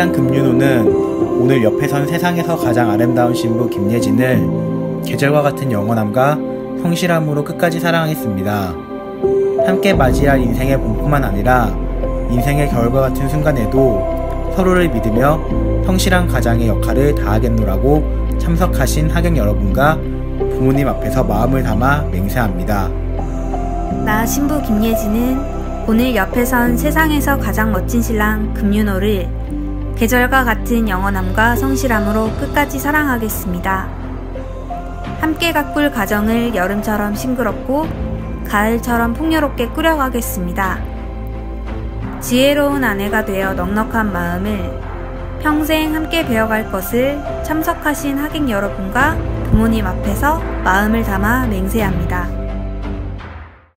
성신랑 금윤호는 오늘 옆에 선 세상에서 가장 아름다운 신부 김예진을 계절과 같은 영원함과 성실함으로 끝까지 사랑하겠습니다. 함께 맞이할 인생의 봄뿐만 아니라 인생의 겨울과 같은 순간에도 서로를 믿으며 성실한 가장의 역할을 다하겠노라고 참석하신 하객 여러분과 부모님 앞에서 마음을 담아 맹세합니다. 나 신부 김예진은 오늘 옆에 선 세상에서 가장 멋진 신랑 금윤호를 계절과 같은 영원함과 성실함으로 끝까지 사랑하겠습니다. 함께 가꿀 가정을 여름처럼 싱그럽고 가을처럼 풍요롭게 꾸려가겠습니다. 지혜로운 아내가 되어 넉넉한 마음을 평생 함께 배워갈 것을 참석하신 하객 여러분과 부모님 앞에서 마음을 담아 맹세합니다.